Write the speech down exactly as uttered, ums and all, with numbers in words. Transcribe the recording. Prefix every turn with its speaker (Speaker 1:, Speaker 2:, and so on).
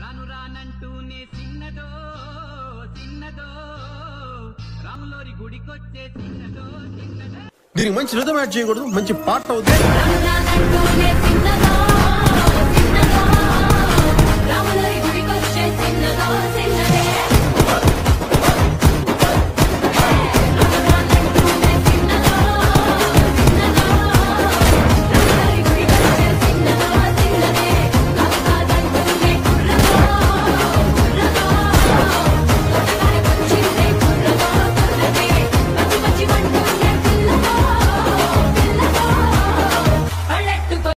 Speaker 1: రాను రానంటూనే చిన్నదో చిన్నదో రాములోరి గుడికొచ్చే చిన్నదో చిన్నదో.
Speaker 2: దీనికి మంచి రిథమ్ యాడ్ చేయకూడదు, మంచి పాట అవుతుంది.